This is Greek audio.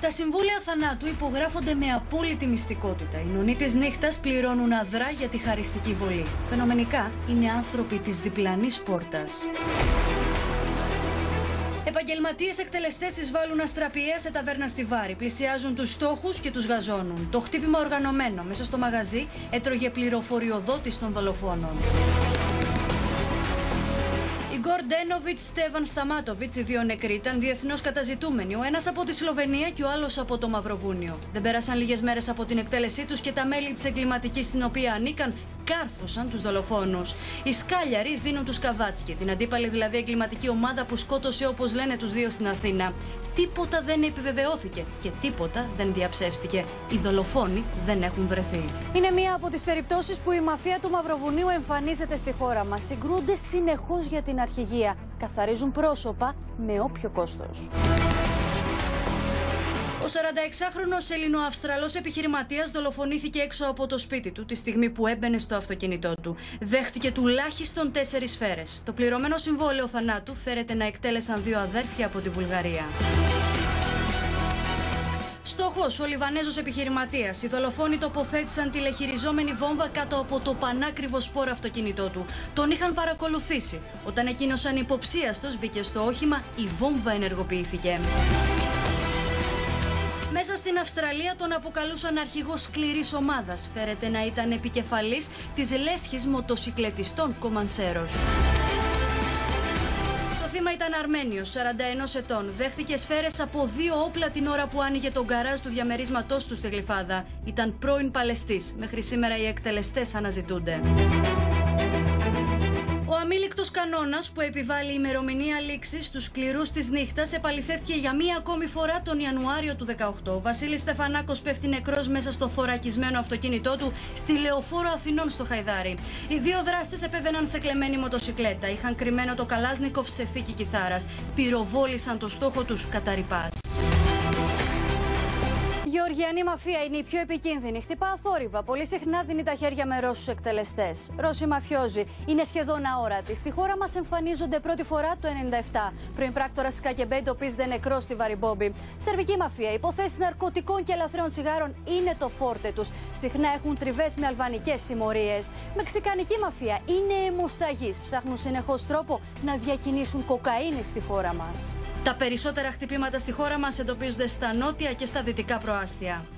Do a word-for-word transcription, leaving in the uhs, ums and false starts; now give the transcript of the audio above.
Τα συμβούλαια θανάτου υπογράφονται με απόλυτη μυστικότητα. Οι νονοί της νύχτας πληρώνουν αδρά για τη χαριστική βολή. Φαινομενικά είναι άνθρωποι της διπλανής πόρτας. Επαγγελματίες εκτελεστές εισβάλλουν αστραπιαία σε ταβέρνα στη Βάρη. Πλησιάζουν τους στόχους και τους γαζώνουν. Το χτύπημα οργανωμένο μέσα στο μαγαζί έτρωγε πληροφοριοδότης των δολοφόνων. Ιγκόρ Ντένοβιτς, Στέβαν Σταμάτοβιτς, οι δύο νεκροί ήταν διεθνώς καταζητούμενοι. Ο ένας από τη Σλοβενία και ο άλλος από το Μαυροβούνιο. Δεν πέρασαν λίγες μέρες από την εκτέλεσή τους και τα μέλη της εγκληματικής στην οποία ανήκαν κάρφωσαν τους δολοφόνους. Οι Σκάλιαροι δίνουν τους Καβάτσκι, την αντίπαλη δηλαδή εγκληματική ομάδα που σκότωσε, όπως λένε, τους δύο στην Αθήνα. Τίποτα δεν επιβεβαιώθηκε και τίποτα δεν διαψεύστηκε. Οι δολοφόνοι δεν έχουν βρεθεί. Είναι μία από τις περιπτώσεις που η μαφία του Μαυροβουνίου εμφανίζεται στη χώρα μας. Συγκρούνται συνεχώς για την αρχηγία. Καθαρίζουν πρόσωπα με όποιο κόστος. Ο σαρανταεξάχρονος Ελληνοαυστραλός επιχειρηματίας δολοφονήθηκε έξω από το σπίτι του τη στιγμή που έμπαινε στο αυτοκίνητό του. Δέχτηκε τουλάχιστον τέσσερις σφαίρες. Το πληρωμένο συμβόλαιο θανάτου φέρεται να εκτέλεσαν δύο αδέρφια από τη Βουλγαρία. Στόχος, ο Λιβανέζος επιχειρηματίας. Οι δολοφόνοι τοποθέτησαν τηλεχειριζόμενη βόμβα κάτω από το πανάκριβο σπόρο αυτοκίνητό του. Τον είχαν παρακολουθήσει. Όταν εκείνος ανυποψίαστος μπήκε στο όχημα, η βόμβα ενεργοποιήθηκε. Μέσα στην Αυστραλία τον αποκαλούσαν αρχηγό σκληρής ομάδας. Φέρεται να ήταν επικεφαλής της λέσχης μοτοσικλετιστών Κομανσέρος. Το θύμα ήταν Αρμένιος, σαράντα ενός ετών. Δέχθηκε σφαίρες από δύο όπλα την ώρα που άνοιγε τον γκαράζ του διαμερίσματός του στη Γλυφάδα. Ήταν πρώην παλαιστής. Μέχρι σήμερα οι εκτελεστές αναζητούνται. Ο αμήλικτος κανόνας που επιβάλλει η ημερομηνία λήξης στους σκληρούς της νύχτας επαληθεύτηκε για μία ακόμη φορά τον Ιανουάριο του δεκαοκτώ. Ο Βασίλης Στεφανάκος πέφτει νεκρός μέσα στο θωρακισμένο αυτοκίνητό του στη Λεωφόρο Αθηνών στο Χαϊδάρι. Οι δύο δράστες επέβαιναν σε κλεμμένη μοτοσικλέτα. Είχαν κρυμμένο το Καλάσνικοφ σε θήκη κιθάρας. Πυροβόλησαν το στόχο τους κατά ρηπάς. Η γεωργιανή μαφία είναι η πιο επικίνδυνη. Χτυπά αθόρυβα. Πολύ συχνά δίνει τα χέρια με Ρώσους εκτελεστές. Ρώσοι μαφιόζοι είναι σχεδόν αόρατοι. Στη χώρα μας εμφανίζονται πρώτη φορά το ενενήντα επτά. Πρώην πράκτορας Κακεμπέ εντοπίζεται νεκρός στη Βαριμπόμπη. Σερβική μαφία. Υποθέσεις ναρκωτικών και ελαφραίων τσιγάρων είναι το φόρτε τους. Συχνά έχουν τριβές με αλβανικές συμμορίες. Μεξικανική μαφία είναι αιμοσταγείς. Ψάχνουν συνεχώς τρόπο να διακινήσουν κοκαίνη στη χώρα μας. Τα περισσότερα χτυπήματα στη χώρα μας εντοπίζονται στα νότια και στα δυτικά προάστια.